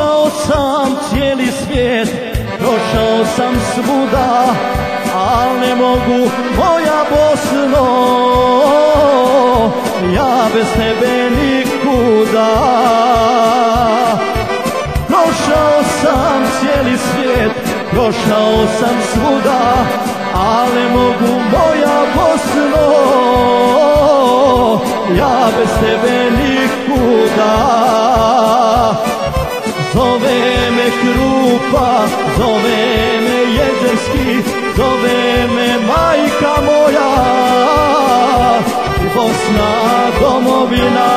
Prošao sam cijeli svijet, prošao sam svuda, al ne mogu moja Bosno, ja bez tebe nikuda. Prošao sam cijeli svijet, prošao sam svuda, al ne mogu moja Bosno, ja bez tebe nikuda. Zove me Krupa, zove me Jezerski, zove me majka moja, Bosna domovina.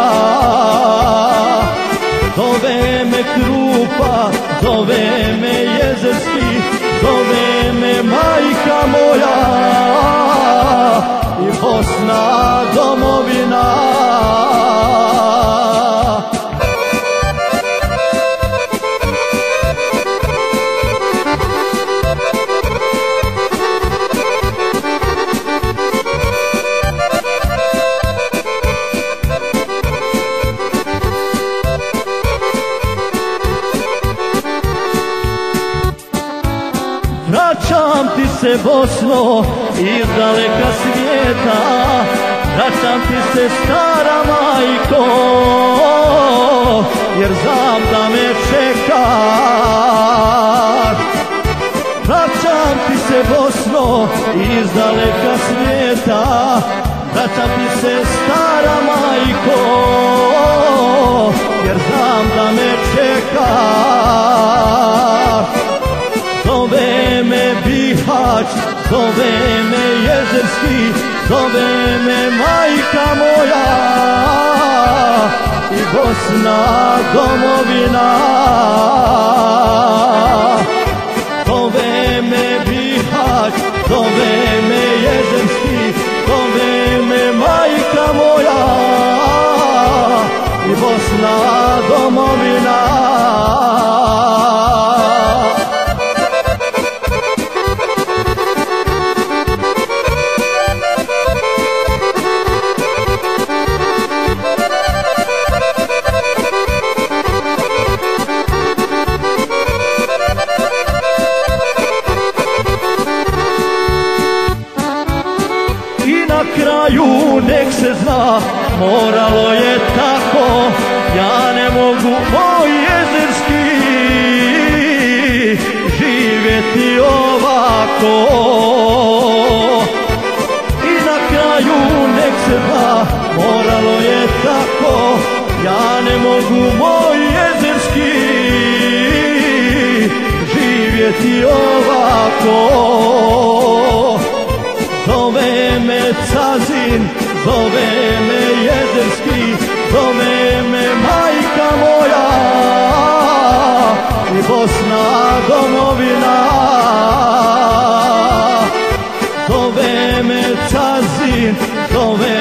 Zove me Krupa, zove me Jezerski, zove me majka moja, i Bosna domovina. Vraćam ti se, Bosno, iz daleka svijeta, vraćam ti se, stara majko, jer znam da me čekaš. Vraćam ti se, Bosno, iz daleka svijeta, vraćam ti se, stara majko, jer znam da me čekaš. Zove me Bihać, zove me Jezerski, zove me majka moja, i Bosna domovina. Zove me Bihać, zove me Jezerski, zove me majka moja, i Bosna domovina. Na kraju nek se zna, moralo je tako, ja ne mogu moj Jezerski živjeti ovako. I na kraju nek se zna, moralo je tako, ja ne mogu moj Jezerski živjeti ovako. Zove me Cazin, zove me Jezerski, zove me majka moja, i Bosna domovina. Zove me Cazin, zove